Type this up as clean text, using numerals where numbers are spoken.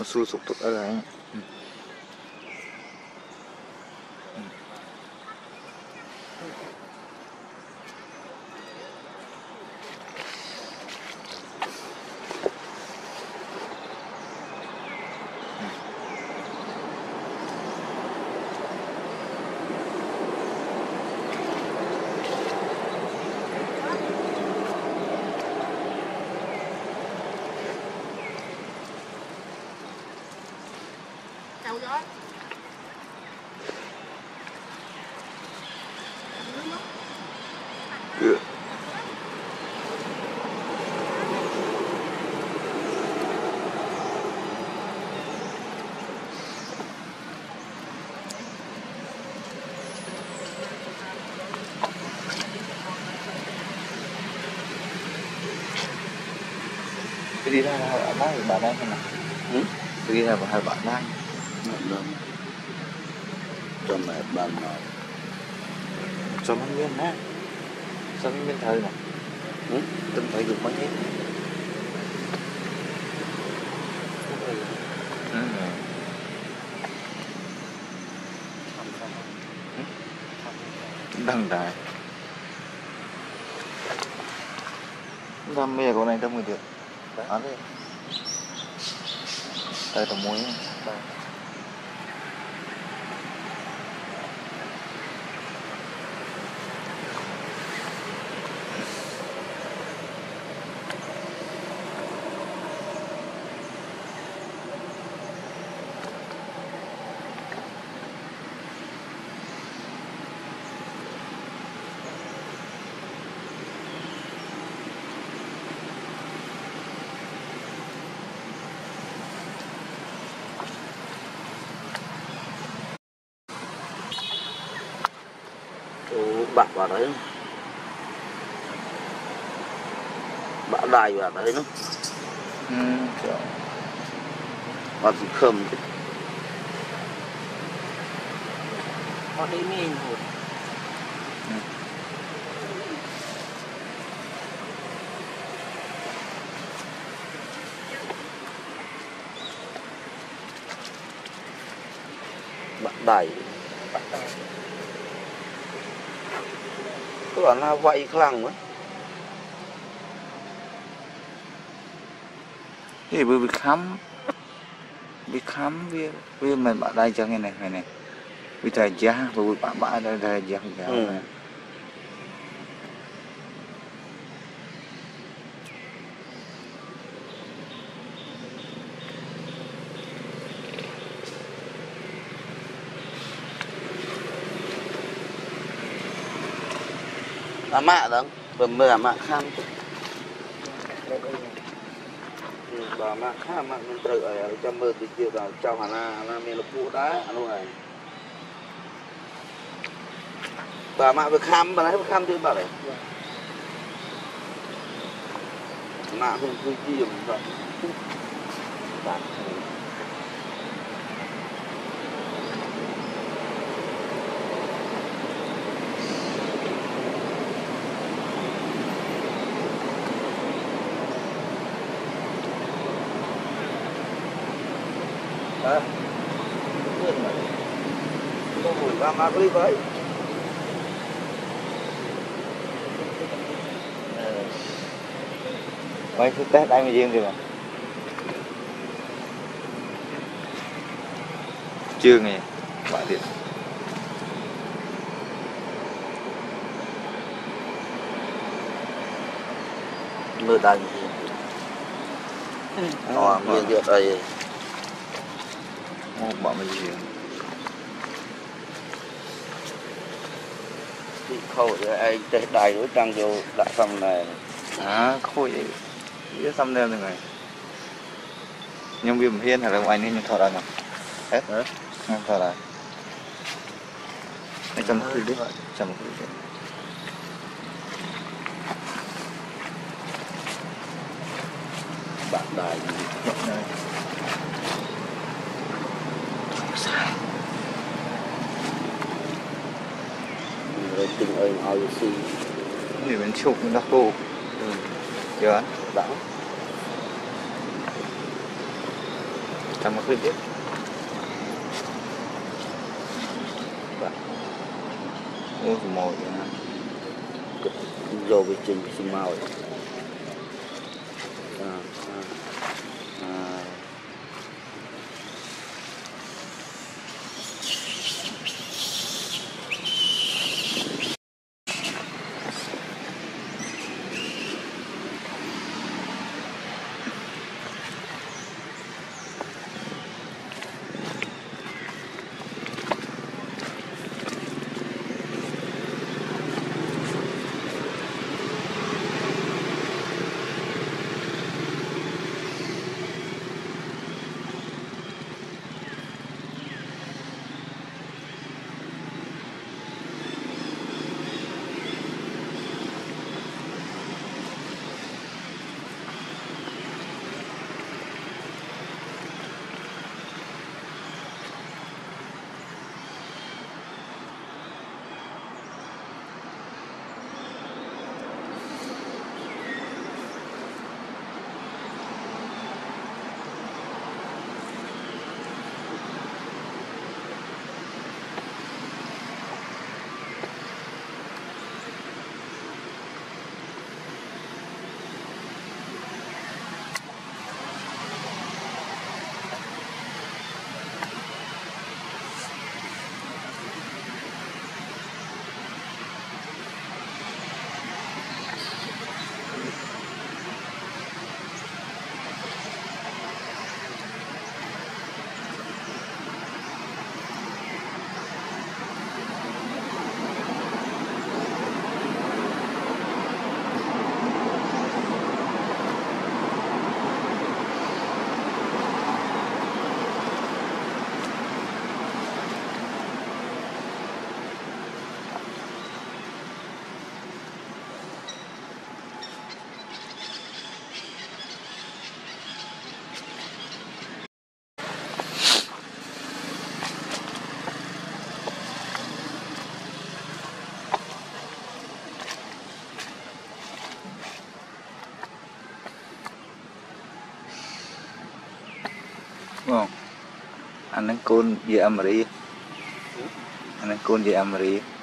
sưu sụp tụt ở đây. Đi ra là bạn đang bạn đang thế nào? Đi ra hai bạn đang cho mẹ bạn nào cho mấy miếng ha, cho mấy miếng thời này, từng phải dùng mấy hết. Đăng đài đam mê của này trong người được ở đây tại tầm muối bạn vào đấy bạn đài vào đấy nó bạn chỉ khâm chứ họ đi mình hụt bạn đài các bạn là vậy khăng quá thì bởi vì khám vì mình bạn đây cho nghe này vì thời gian bởi bạn bạn đây thời gian này mạ đó bà mạ khăn bà mạ khăn mạ mình tự ở trong mơ từ chiều vào trong hà na mình là phụ đá luôn này bà mạ với khăm bà nói với khăm chứ bà này mạ không vui chi rồi vậy có mùi ba má đi với mấy phút Tết đây mà riêng kìa chưa nghe bạn điện mưa đánh miền Việt đây bọn mình riêng khâu thì ai tới đài đối tăng vô đại phòng này khôi biết xăm đeo rồi này nhưng vì hiên hay là anh nên thọ ra nào hết không thọ lại anh chăm cứ đi chăm cứ đi bạn đài rồi tình ơi ao xì người bên chụp nó cô chưa đã Sama kerja. Oh semua ya. Vô về trình bị xì màu Không. Anh đang côn về Amri. Anh đang côn về Amri.